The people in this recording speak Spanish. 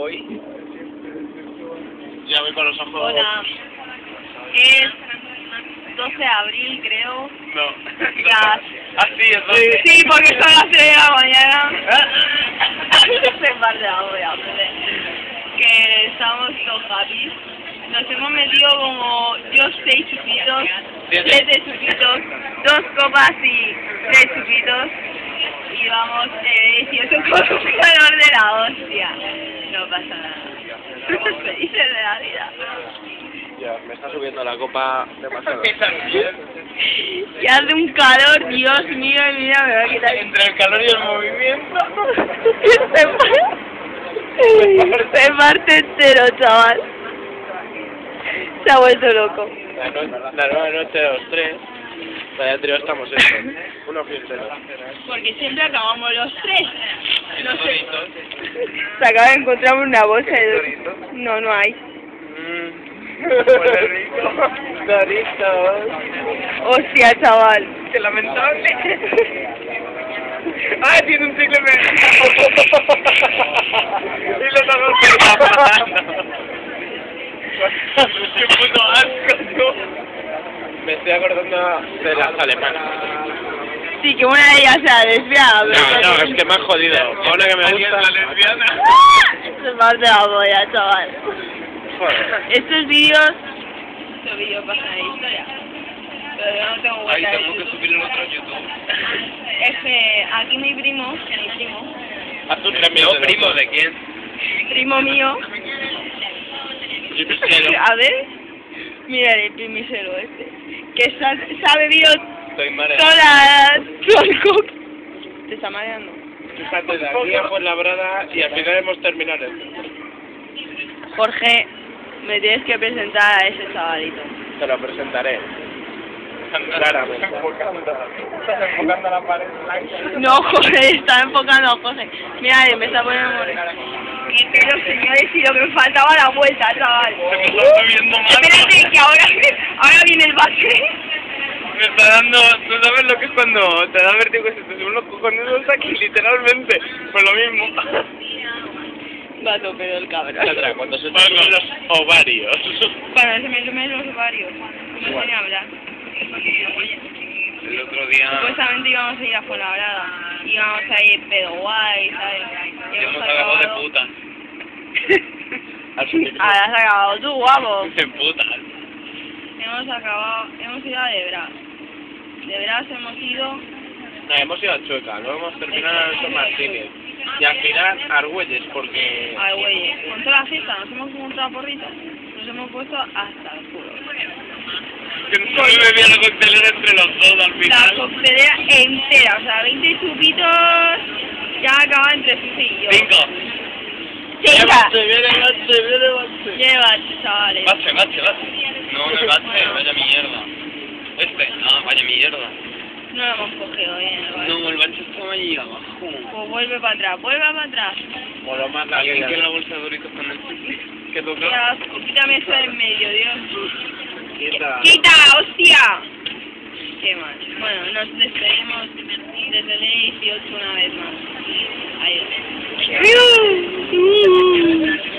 voy. Ya voy con los ojos. Hola. Es 12 de abril, creo. No. Las... sí, es 12. Sí, porque son las 3 de la mañana. Se parte de agua, ya, que estamos todos happy. Nos hemos metido como yo 6 chupitos, 7 chupitos, 2 copas y 3 chupitos. Y vamos 18 con un calor de la hostia. No pasa nada. Felices de la vida. Ya, me está subiendo la copa demasiado. Y hace un calor, Dios mío, mira, me va a quitar. Entre el calor y el movimiento. Se parte entero, chaval. Se ha vuelto loco. La nueva noche de los tres. Vaya trío estamos hechos. Uno fiestero. Porque siempre acabamos los 3. No sé. Se acaba de encontrar una bolsa de... No, no hay. Huele rico. Doritos. Hostia, chaval. Qué lamentable. ¡Ay, tiene un chicle pegado! Y lo tengo. ¡Qué puto asco, tú! Me estoy acordando de las alemanas. Sí, que una de ellas sea lesbiana. No, es que me han jodido. Una que me gusta. ¿La lesbiana? Se parte la polla, chaval. Joder. Estos vídeos pasan a la historia. Pero yo no tengo vuelta de tengo que YouTube. subir el otro a YouTube. Es que aquí mi primo, ¿A tu primo de quién? primo mío, a ver, mira el primisero este, que se ha bebido Estoy mareado. todo el coco. ¿Te está mareando? Fíjate, de aquí a Fuenlabrada y al final hemos terminado esto. Jorge, me tienes que presentar a ese chavalito. Te lo presentaré. Claramente. Estás enfocando la pared blanca. No, Jorge, está enfocando a Jorge. Mira, me está poniendo moreno. Qué pelo, señores, y lo que me faltaba la vuelta, chaval. Se me está subiendo mal. Espérate, que ahora viene el base. Me está dando... ¿Tú sabes lo que es cuando te da vértigo y se te suben los cojones aquí? Literalmente. Pues lo mismo. Va a tope el cabrón. Cuando se te suben los ovarios. Cuando se me sumen los ovarios. No sé ni hablar. El otro día... Supuestamente íbamos a ir a Fuenlabrada. Íbamos a ir pedo guay, ¿sabes? Y hemos acabado de puta. Ahora has acabado tú, guapo. De puta. Hemos ido a Debras. Debras hemos ido... No, hemos ido a Chueca, luego hemos terminado en San Martínez. Y al final Argüelles, porque... Ay, güey, con toda la fiesta nos hemos montado porritos. Nos hemos puesto hasta el culo. Que no me bebía la coctelera entre los dos al final. La coctelera entera, o sea, 20 chupitos, ya acaba entre Susi y yo. 5. ¡Chica! Viene bache. Lleva, chavales. Bache. No, no es bache, vaya mierda. Vaya mierda. No lo hemos cogido bien, ¿vale? No, el bache está ahí abajo. Pues vuelve para atrás. O lo más alguien que la bolsa de Doritos con el chicle. ¿Qué toca? Ya, quítame eso de en medio, Dios. Quita. ¡Hostia! Qué mal. Bueno, nos despedimos desde el 18 una vez más. Adiós.